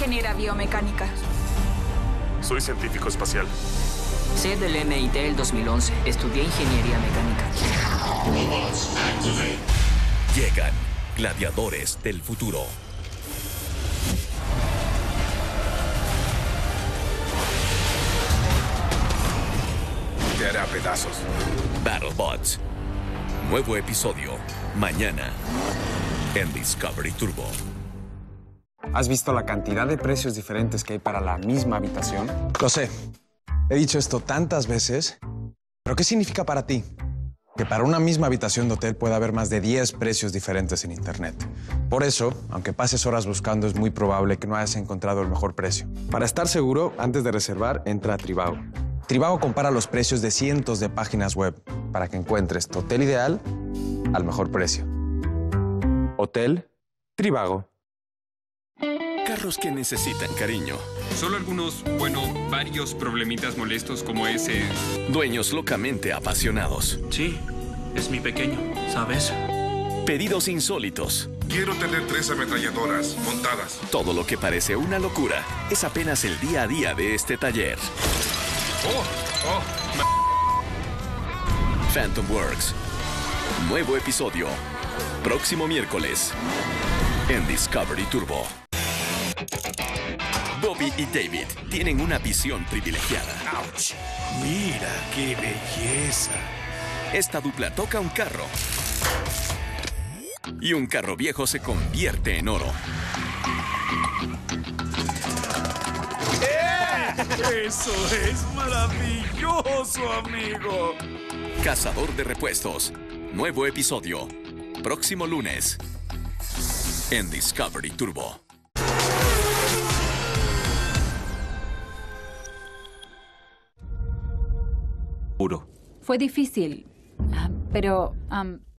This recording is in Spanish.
ingeniera biomecánica. Soy científico espacial. Sé del MIT el 2011. Estudié ingeniería mecánica. Llegan gladiadores del futuro. Te haré a pedazos. BattleBots. Nuevo episodio mañana en Discovery Turbo. ¿Has visto la cantidad de precios diferentes que hay para la misma habitación? Lo sé. He dicho esto tantas veces. ¿Pero qué significa para ti? Que para una misma habitación de hotel puede haber más de 10 precios diferentes en Internet. Por eso, aunque pases horas buscando, es muy probable que no hayas encontrado el mejor precio. Para estar seguro, antes de reservar, entra a Trivago. Trivago compara los precios de cientos de páginas web para que encuentres tu hotel ideal al mejor precio. Hotel Trivago. Carros que necesitan cariño. Solo algunos, varios problemitas molestos como ese. Dueños locamente apasionados. Sí, es mi pequeño, ¿sabes? Pedidos insólitos. Quiero tener 3 ametralladoras montadas. Todo lo que parece una locura es apenas el día a día de este taller. Phantom Works. Nuevo episodio. Próximo miércoles en Discovery Turbo. Bobby y David tienen una visión privilegiada. ¡Auch! Mira qué belleza. Esta dupla toca un carro y un carro viejo se convierte en oro. Eso es maravilloso, amigo. Cazador de repuestos. Nuevo episodio. Próximo lunes en Discovery Turbo. Fue difícil, pero